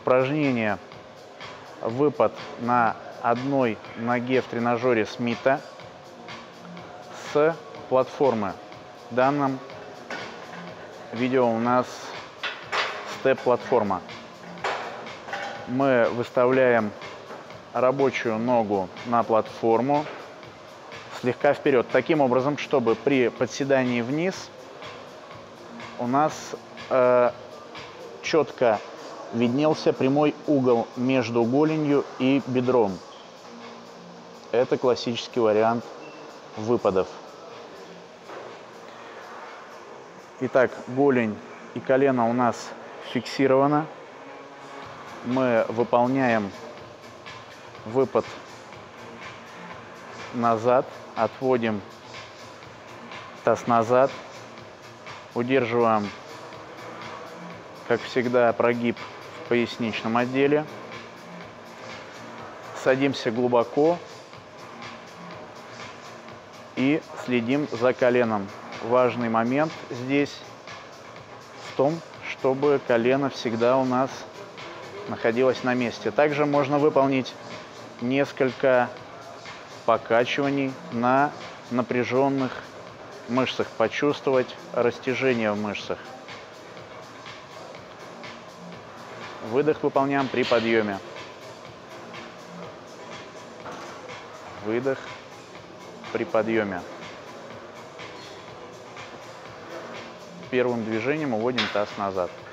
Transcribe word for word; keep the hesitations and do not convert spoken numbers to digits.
Упражнение выпад на одной ноге в тренажере Смита с платформы. В данном видео у нас степ-платформа. Мы выставляем рабочую ногу на платформу слегка вперед, таким образом, чтобы при подседании вниз у нас э, четко виднелся прямой угол между голенью и бедром. Это классический вариант выпадов. Итак, голень и колено у нас фиксировано. Мы выполняем выпад назад, отводим таз назад, удерживаем, как всегда, прогиб в поясничном отделе, садимся глубоко и следим за коленом. Важный момент здесь в том, чтобы колено всегда у нас находилось на месте. Также можно выполнить несколько покачиваний на напряженных мышцах, почувствовать растяжение в мышцах. Выдох выполняем при подъеме. Выдох при подъеме. Первым движением уводим таз назад.